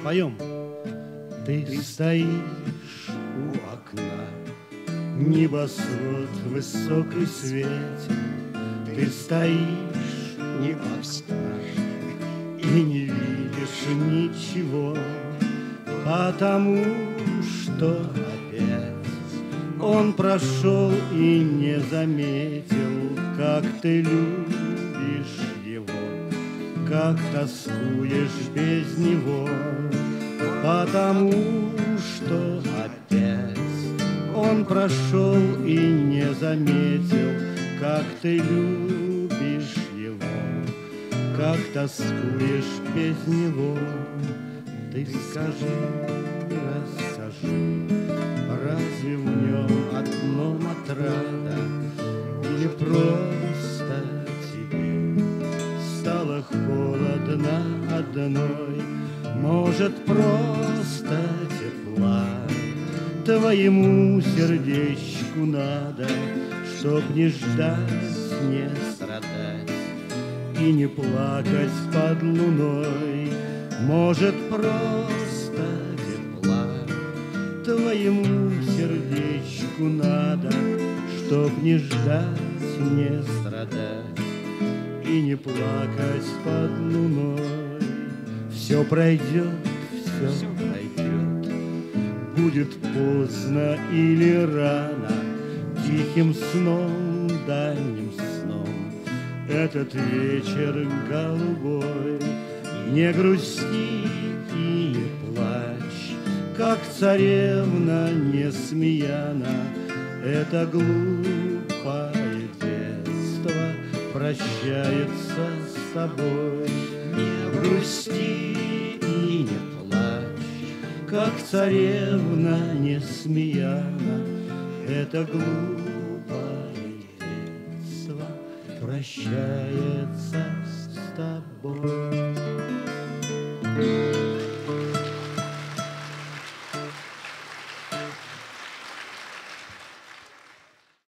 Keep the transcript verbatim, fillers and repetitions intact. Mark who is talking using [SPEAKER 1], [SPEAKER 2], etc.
[SPEAKER 1] Поем. Ты стоишь у окна, небосвод высокий светит. Ты стоишь у окна и не видишь ничего, потому что опять он прошел и не заметил, как ты любишь его, как тоскуешь без него, потому что опять он прошел и не заметил, как ты любишь его, как тоскуешь без него. Ты скажи, расскажи, разве в нем одно отрада, или просто тебе стало холодно одной? Может, просто тепла твоему сердечку надо, чтоб не ждать, не страдать и не плакать под луной. Может, просто тепла твоему сердечку надо, чтоб не ждать, не страдать и не плакать под луной. Все пройдет, все пройдет, будет поздно или рано, тихим сном, дальним сном этот вечер голубой. Не грусти и не плачь, как царевна Несмеяна, это глупое детство прощается с тобой. Не грусти и не плачь, как царевна Несмеяна, это глупое детство прощается с тобой.